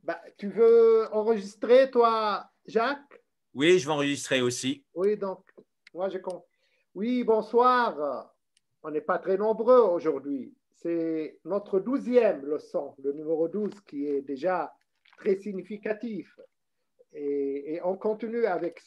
Bah, tu veux enregistrer, toi, Jacques? Oui, je vais enregistrer aussi. Oui, donc, moi, je compte. Oui, bonsoir. On n'est pas très nombreux aujourd'hui. C'est notre 12e leçon, le numéro 12, qui est déjà très significatif. Et on continue avec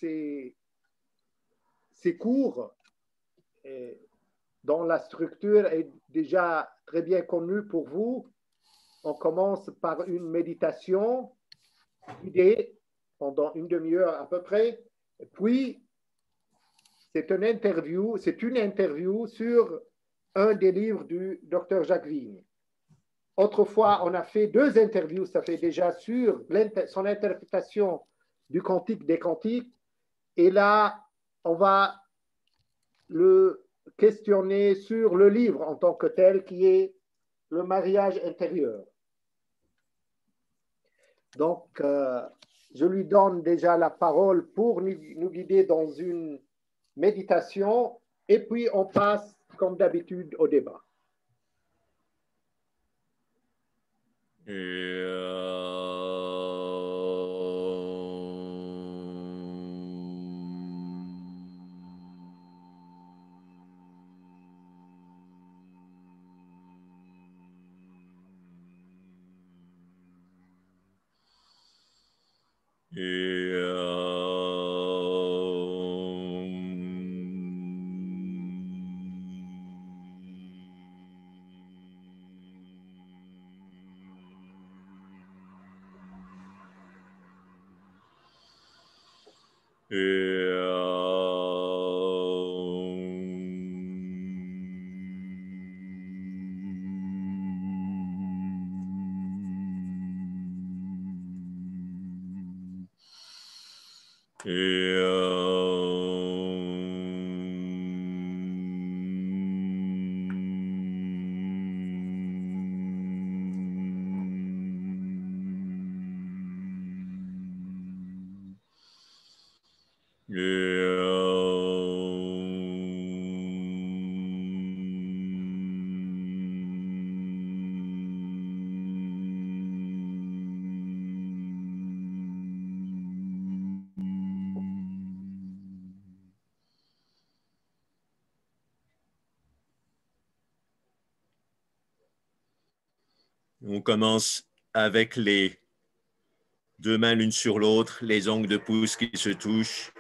ces cours et dont la structure est déjà très bien connue pour vous. On commence par une méditation guidée pendant une demi-heure à peu près. Et puis, c'est une interview sur un des livres du docteur Jacques Vigne. Autrefois, on a fait 2 interviews, ça fait déjà sur son interprétation du Cantique des Cantiques. Et là, on va le questionner sur le livre en tant que tel, qui est le mariage intérieur. Donc, je lui donne déjà la parole pour nous guider dans une méditation et puis on passe, comme d'habitude, au débat. On commence avec les deux mains l'une sur l'autre, les ongles de pouce qui se touchent.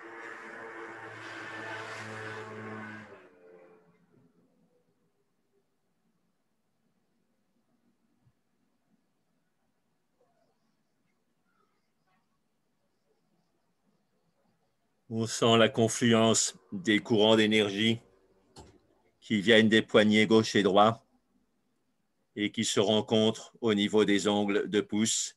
On sent la confluence des courants d'énergie qui viennent des poignets gauche et droit et qui se rencontrent au niveau des ongles de pouce.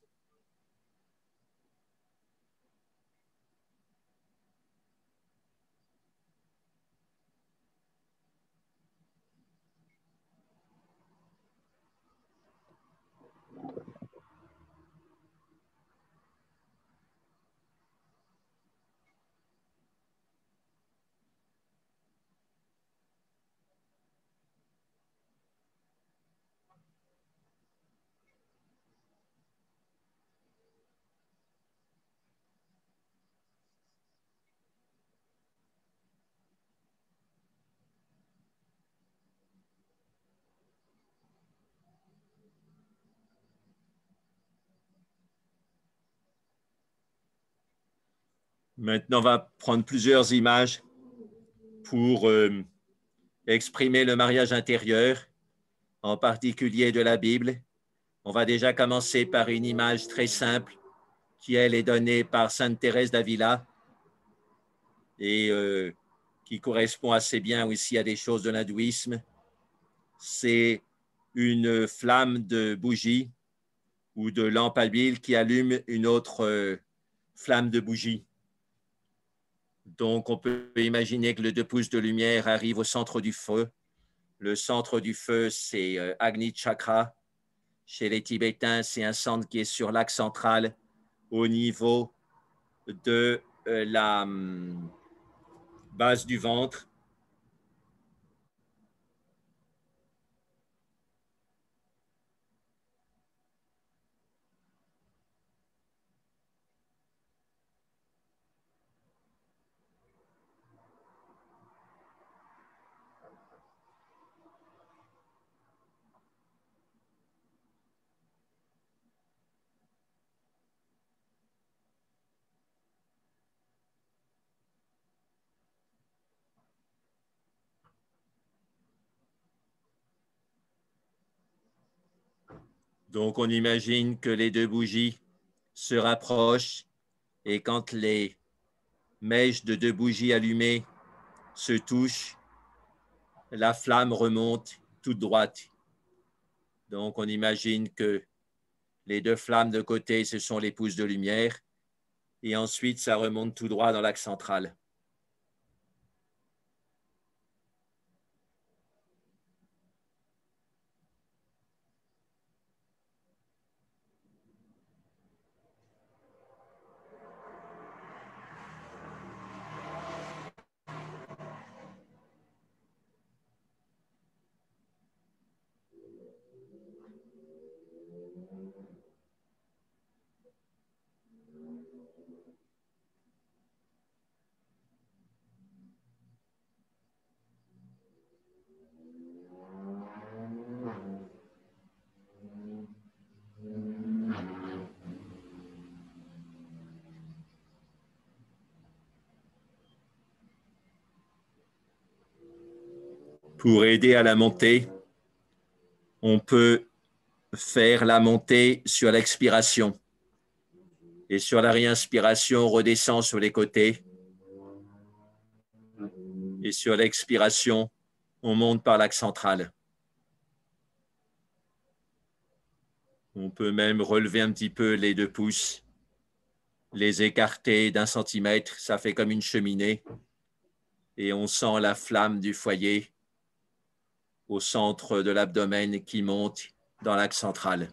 Maintenant, on va prendre plusieurs images pour exprimer le mariage intérieur, en particulier de la Bible. On va déjà commencer par une image très simple qui, elle, est donnée par Sainte Thérèse d'Avila et qui correspond assez bien aussi à des choses de l'hindouisme. C'est une flamme de bougie ou de lampe à huile qui allume une autre flamme de bougie. Donc, on peut imaginer que le 2 pouces de lumière arrive au centre du feu. Le centre du feu, c'est Agni Chakra. Chez les Tibétains, c'est un centre qui est sur l'axe central au niveau de la base du ventre. Donc, on imagine que les deux bougies se rapprochent et quand les mèches de deux bougies allumées se touchent, la flamme remonte toute droite. Donc, on imagine que les deux flammes de côté, ce sont les pouces de lumière et ensuite, ça remonte tout droit dans l'axe central. Pour aider à la montée, on peut faire la montée sur l'expiration. Et sur la réinspiration, on redescend sur les côtés. Et sur l'expiration, on monte par l'axe central. On peut même relever un petit peu les deux pouces, les écarter d'1 centimètre, ça fait comme une cheminée. Et on sent la flamme du foyer au centre de l'abdomen qui monte dans l'axe central.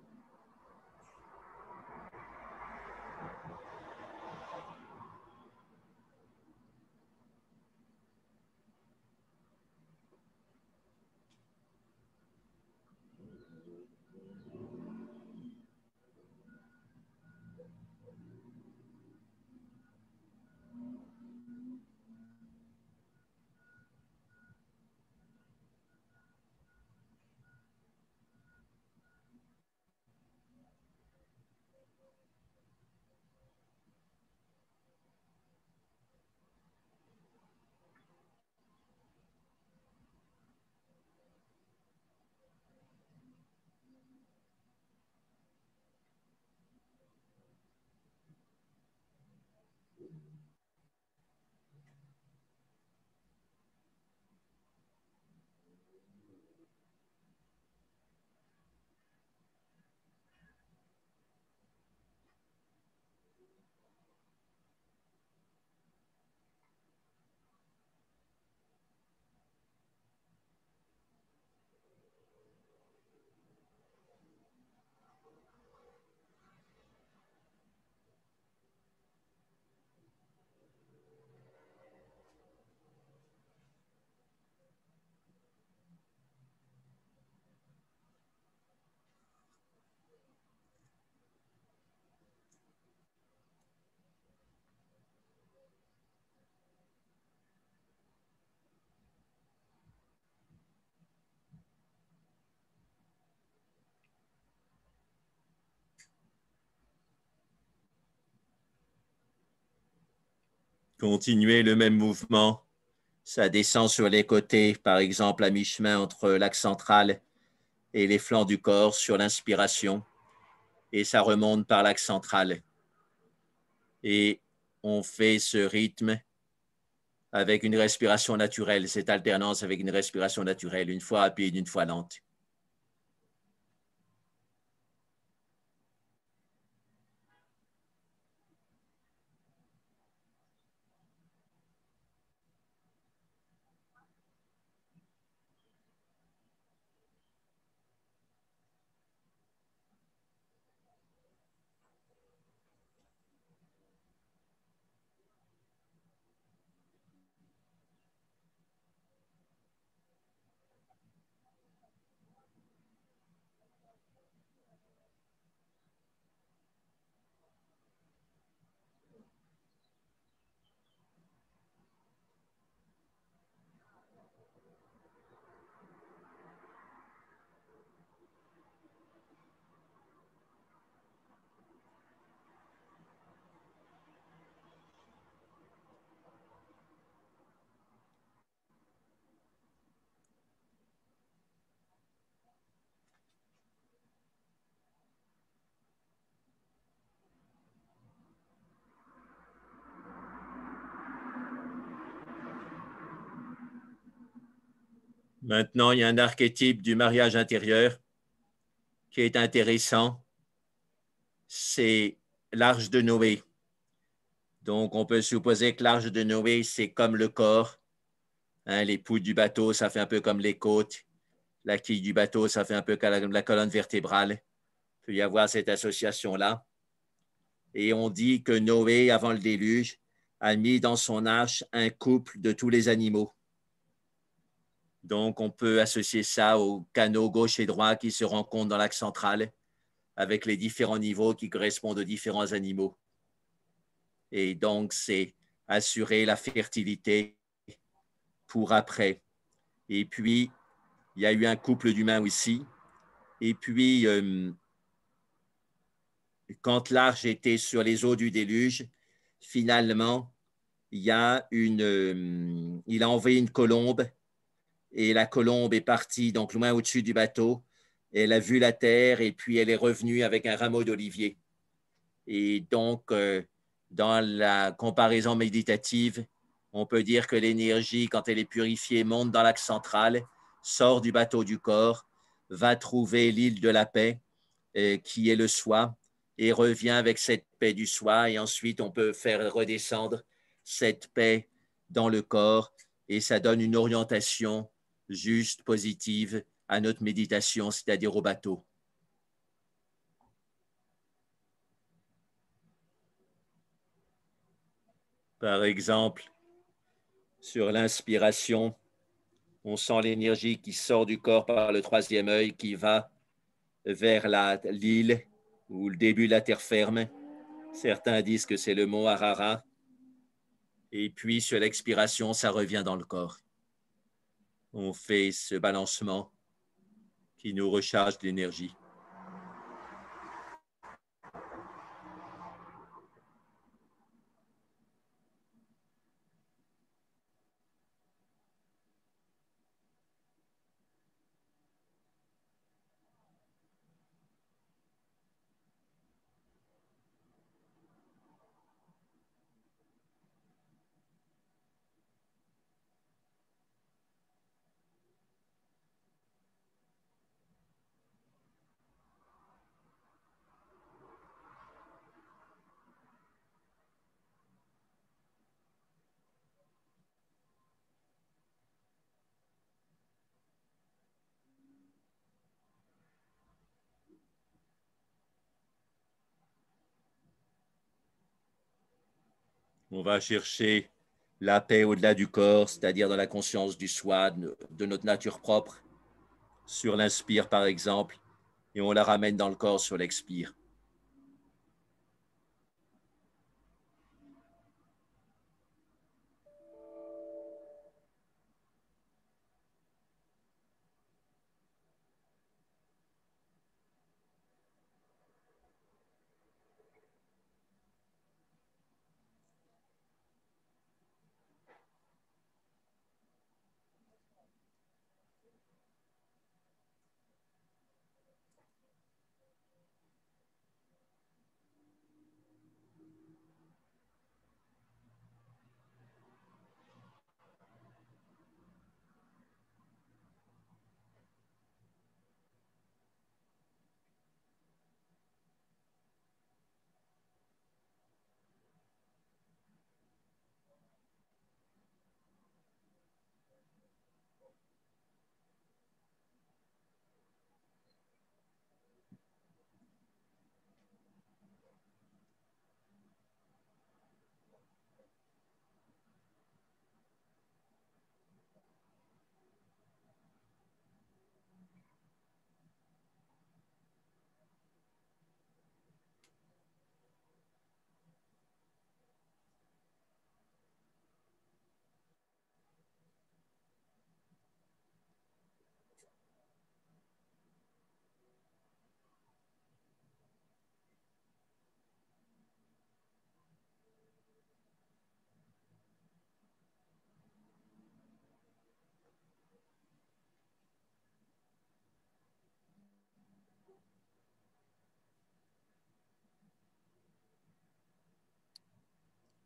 Continuez le même mouvement. Ça descend sur les côtés, par exemple à mi-chemin entre l'axe central et les flancs du corps sur l'inspiration. Et ça remonte par l'axe central. Et on fait ce rythme avec une respiration naturelle, cette alternance avec une respiration naturelle, une fois rapide, une fois lente. Maintenant, il y a un archétype du mariage intérieur qui est intéressant. C'est l'arche de Noé. Donc, on peut supposer que l'arche de Noé, c'est comme le corps. Hein, les poutres du bateau, ça fait un peu comme les côtes. La quille du bateau, ça fait un peu comme la colonne vertébrale. Il peut y avoir cette association-là. Et on dit que Noé, avant le déluge, a mis dans son arche un couple de tous les animaux. Donc, on peut associer ça au canot gauche et droit qui se rencontrent dans l'axe central avec les différents niveaux qui correspondent aux différents animaux. Et donc, c'est assurer la fertilité pour après. Et puis, il y a eu un couple d'humains aussi. Et puis, quand l'arche était sur les eaux du déluge, finalement, il a envoyé une colombe et la colombe est partie donc loin au-dessus du bateau. Elle a vu la terre et puis elle est revenue avec un rameau d'olivier. Et donc, dans la comparaison méditative, on peut dire que l'énergie, quand elle est purifiée, monte dans l'axe central, sort du bateau du corps, va trouver l'île de la paix, qui est le soi, et revient avec cette paix du soi. Et ensuite, on peut faire redescendre cette paix dans le corps, et ça donne une orientation juste, positive à notre méditation, c'est-à-dire au bateau. Par exemple, sur l'inspiration, on sent l'énergie qui sort du corps par le troisième œil, qui va vers l'île ou le début de la terre ferme. Certains disent que c'est le mont Harara. Et puis, sur l'expiration, ça revient dans le corps. On fait ce balancement qui nous recharge d'énergie. On va chercher la paix au-delà du corps, c'est-à-dire dans la conscience du soi, de notre nature propre, sur l'inspire par exemple, et on la ramène dans le corps sur l'expire.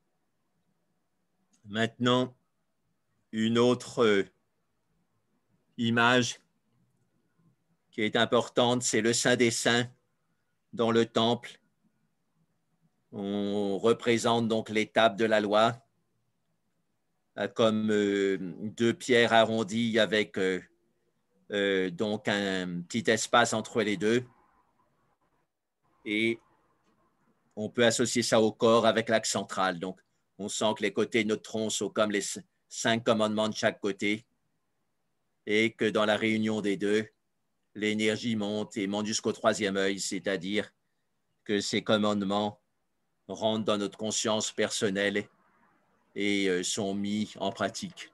Maintenant, une autre image qui est importante, c'est le Saint des Saints dans le temple. On représente donc l'étape de la loi comme deux pierres arrondies avec donc un petit espace entre les deux. Et on peut associer ça au corps avec l'axe central. Donc, on sent que les côtés de notre tronc sont comme les 5 commandements de chaque côté et que dans la réunion des deux, l'énergie monte et monte jusqu'au troisième œil, c'est-à-dire que ces commandements rentrent dans notre conscience personnelle et sont mis en pratique.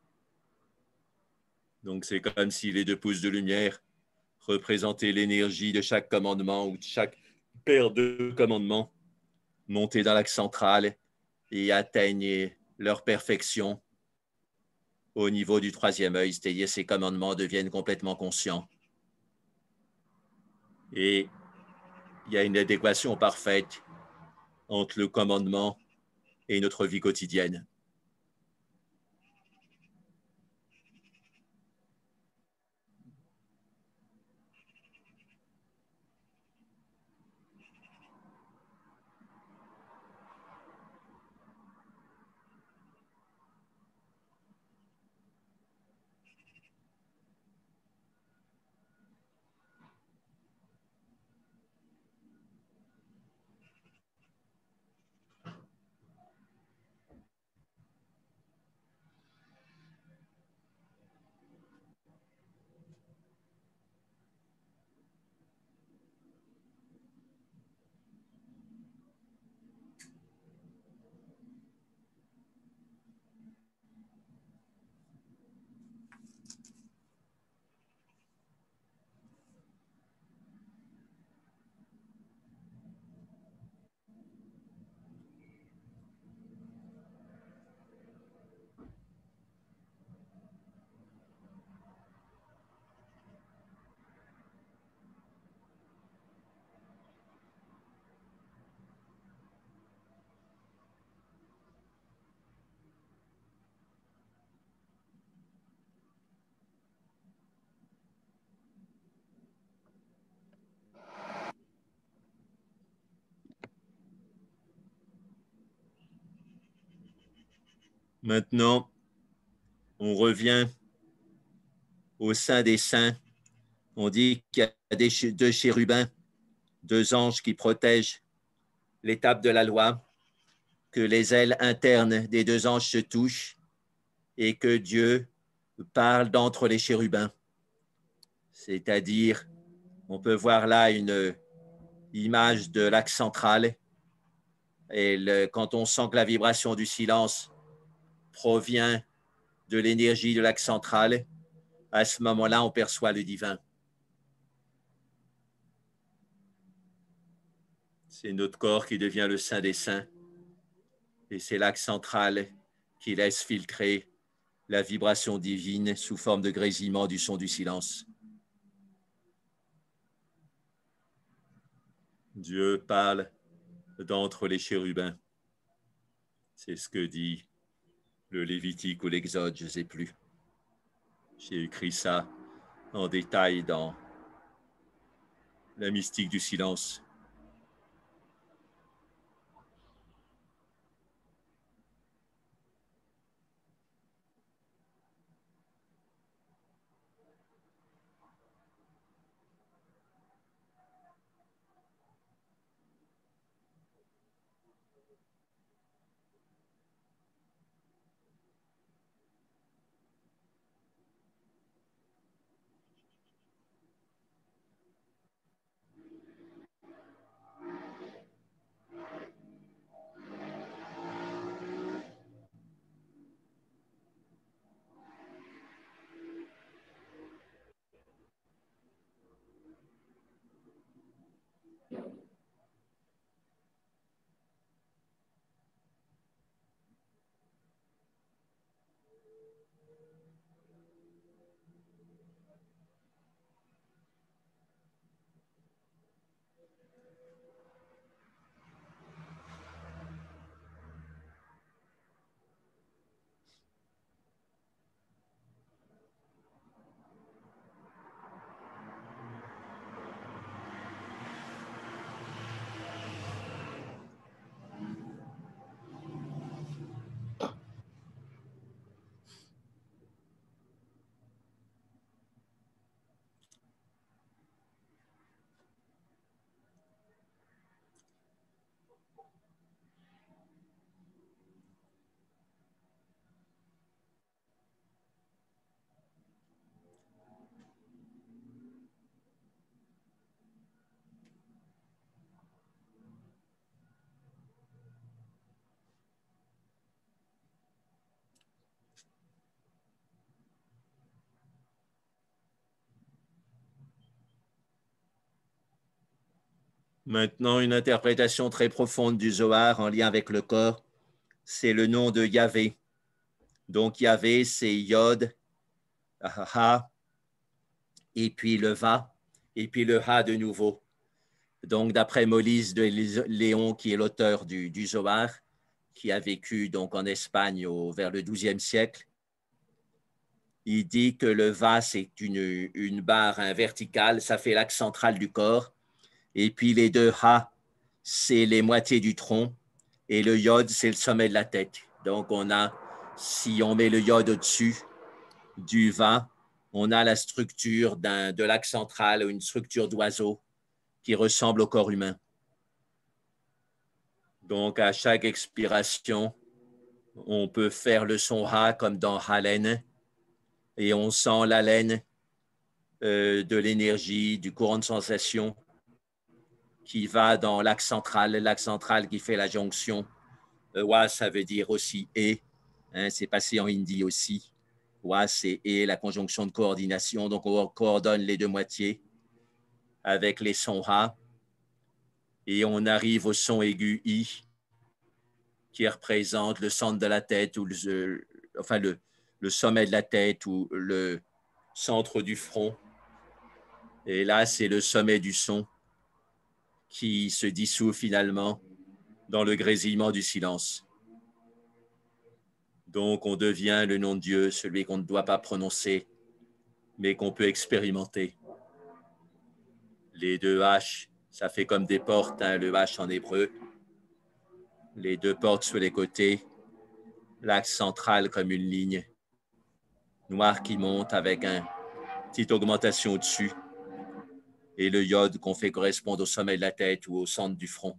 Donc, c'est comme si les 2 pouces de lumière représentaient l'énergie de chaque commandement ou de chaque paire de commandements montés dans l'axe central et atteignent leur perfection au niveau du troisième œil, c'est-à-dire ces commandements deviennent complètement conscients. Et il y a une adéquation parfaite entre le commandement et notre vie quotidienne. Maintenant, on revient au Saint des Saints. On dit qu'il y a 2 chérubins, 2 anges qui protègent l'étape de la loi, que les ailes internes des 2 anges se touchent et que Dieu parle d'entre les chérubins. C'est-à-dire, on peut voir là une image de l'axe central et quand on sent que la vibration du silence provient de l'énergie de l'axe central, à ce moment-là, on perçoit le divin. C'est notre corps qui devient le Saint des Saints et c'est l'axe central qui laisse filtrer la vibration divine sous forme de grésillement du son du silence. Dieu parle d'entre les chérubins. C'est ce que dit le Lévitique ou l'Exode, je ne sais plus. J'ai écrit ça en détail dans la mystique du silence. Maintenant, une interprétation très profonde du Zohar en lien avec le corps, c'est le nom de Yahvé. Donc Yahvé, c'est Yod, Ha, et puis le Va, et puis le Ha de nouveau. Donc d'après Moïse de Léon, qui est l'auteur du Zohar, qui a vécu donc en Espagne vers le XIIe siècle, il dit que le Va, c'est une barre verticale, ça fait l'axe central du corps, et puis les deux Ha, c'est les moitiés du tronc, et le Yod, c'est le sommet de la tête. Donc on a, si on met le Yod au-dessus du Va, on a la structure de l'axe central, une structure d'oiseau qui ressemble au corps humain. Donc à chaque expiration, on peut faire le son Ha comme dans haleine, et on sent l'haleine de l'énergie, du courant de sensation qui va dans l'axe central qui fait la jonction. Wa, ça veut dire aussi et, hein, c'est passé en hindi aussi. Wa, c'est et, la conjonction de coordination, donc on coordonne les deux moitiés avec les sons Ha, et on arrive au son aigu I, qui représente le centre de la tête, ou le sommet de la tête, ou le centre du front. Et là, c'est le sommet du son qui se dissout finalement dans le grésillement du silence. Donc, on devient le nom de Dieu, celui qu'on ne doit pas prononcer, mais qu'on peut expérimenter. Les deux H, ça fait comme des portes, hein, le H en hébreu. Les deux portes sur les côtés, l'axe central comme une ligne noire qui monte avec une petite augmentation au-dessus, et le Yod qu'on fait correspondre au sommet de la tête ou au centre du front.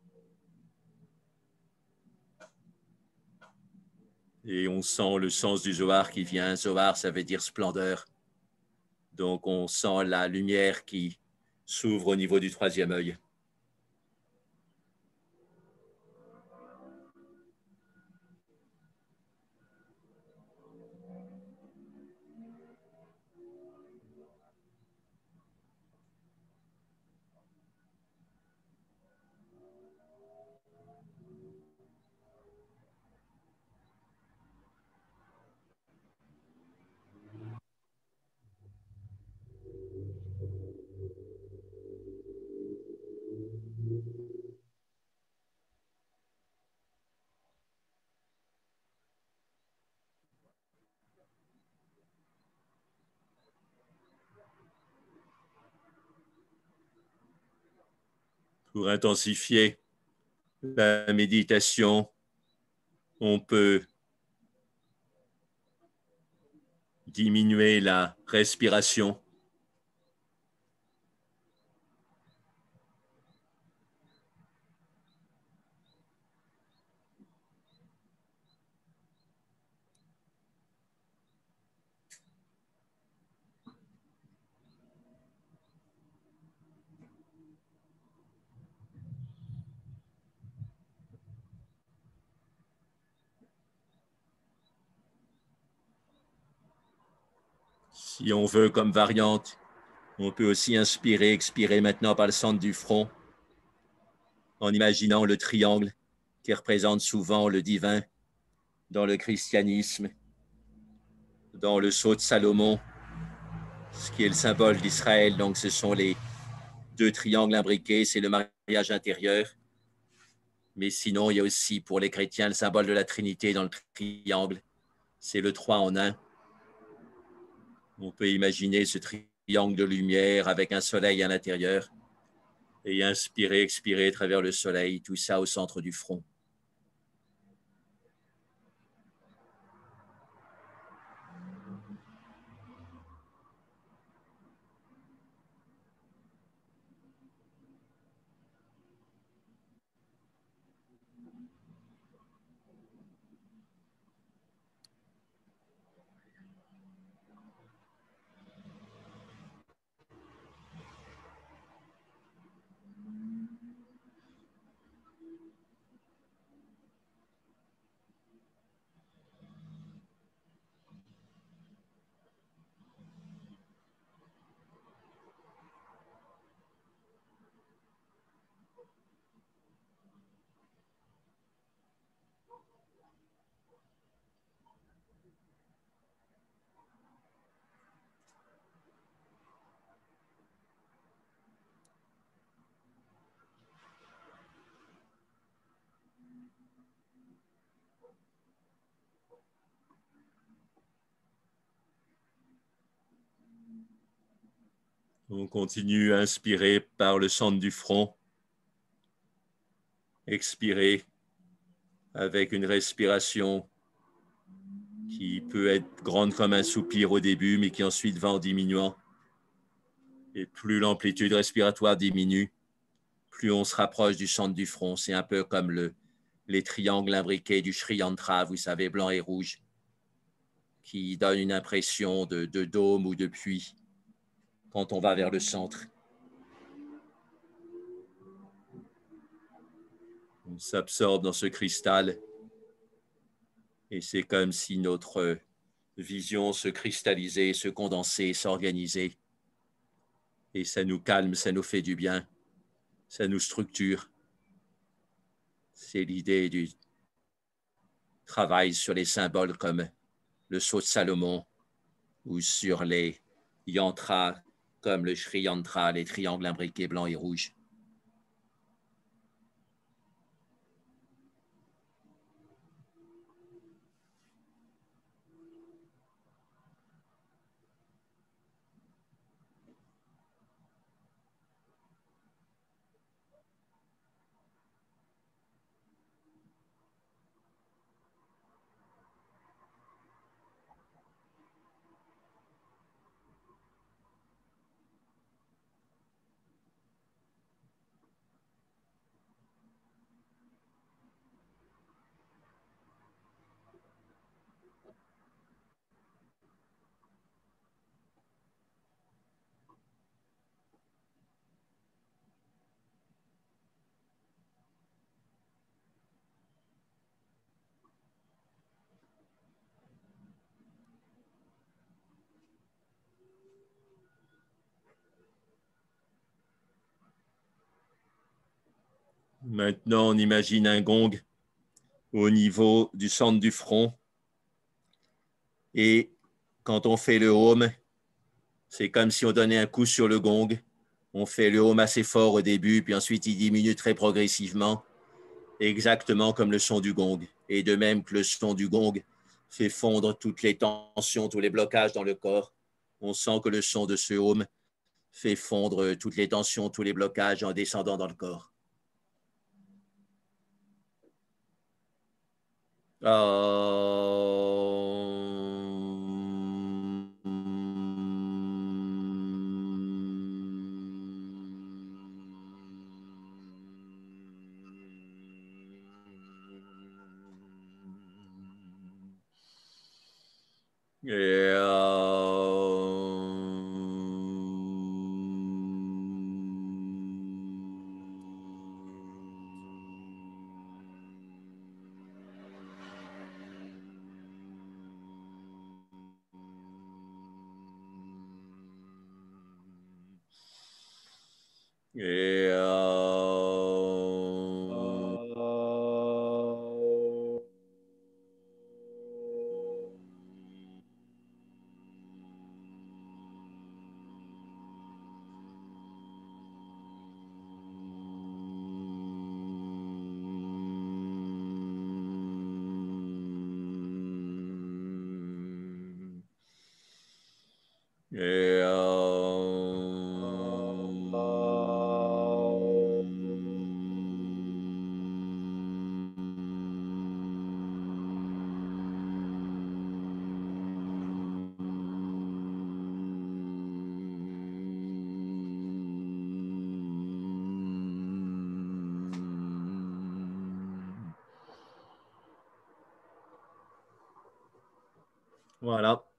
Et on sent le sens du Zohar qui vient. Zohar, ça veut dire splendeur. Donc, on sent la lumière qui s'ouvre au niveau du troisième œil. Pour intensifier la méditation, on peut diminuer la respiration. Si on veut comme variante, on peut aussi inspirer, expirer maintenant par le centre du front, en imaginant le triangle qui représente souvent le divin dans le christianisme, dans le sceau de Salomon, ce qui est le symbole d'Israël. Donc, ce sont les deux triangles imbriqués, c'est le mariage intérieur. Mais sinon, il y a aussi pour les chrétiens le symbole de la Trinité dans le triangle. C'est le 3 en 1. On peut imaginer ce triangle de lumière avec un soleil à l'intérieur et inspirer, expirer à travers le soleil, tout ça au centre du front. On continue à inspirer par le centre du front. Expirer avec une respiration qui peut être grande comme un soupir au début, mais qui ensuite va en diminuant. Et plus l'amplitude respiratoire diminue, plus on se rapproche du centre du front. C'est un peu comme les triangles imbriqués du Sri Yantra, vous savez, blanc et rouge, qui donne une impression de dôme ou de puits quand on va vers le centre. On s'absorbe dans ce cristal et c'est comme si notre vision se cristallisait, se condensait, s'organisait. Et ça nous calme, ça nous fait du bien, ça nous structure. C'est l'idée du travail sur les symboles comme le sceau de Salomon ou sur les yantras comme le Sri Yantra, les triangles imbriqués blancs et rouges. Maintenant, on imagine un gong au niveau du centre du front. Et quand on fait le home, c'est comme si on donnait un coup sur le gong. On fait le home assez fort au début, puis ensuite il diminue très progressivement, exactement comme le son du gong. Et de même que le son du gong fait fondre toutes les tensions, tous les blocages dans le corps, on sent que le son de ce home fait fondre toutes les tensions, tous les blocages en descendant dans le corps. Voilà.